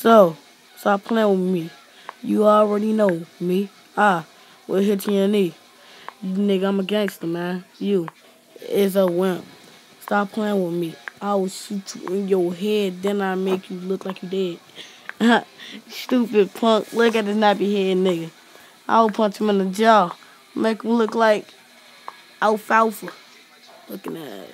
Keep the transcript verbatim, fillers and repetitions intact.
So, stop playing with me. You already know me. Ah, we'll hit you in your knee. You nigga, I'm a gangster, man. You is a wimp. Stop playing with me. I will shoot you in your head, then I make you look like you dead. Stupid punk. Look at this nappy head nigga. I will punch him in the jaw. Make him look like alfalfa. Looking at it.